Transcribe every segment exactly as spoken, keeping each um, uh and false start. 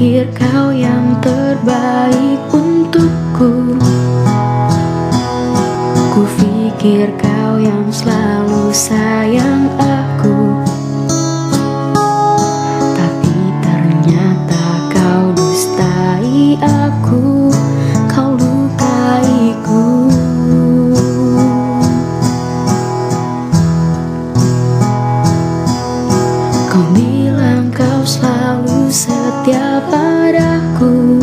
pikir kau yang terbaik untukku. Ku pikir kau yang selalu sayang aku, tapi ternyata kau dustai aku, kau lukaiku. Kau bilang kau selalu setia padaku,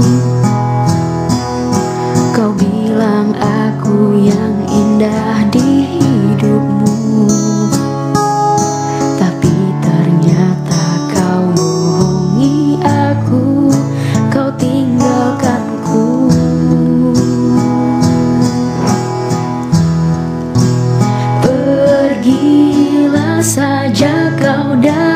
kau bilang aku yang indah di hidupmu, tapi ternyata kau bohongi aku, kau tinggalkanku. Pergilah saja kau dari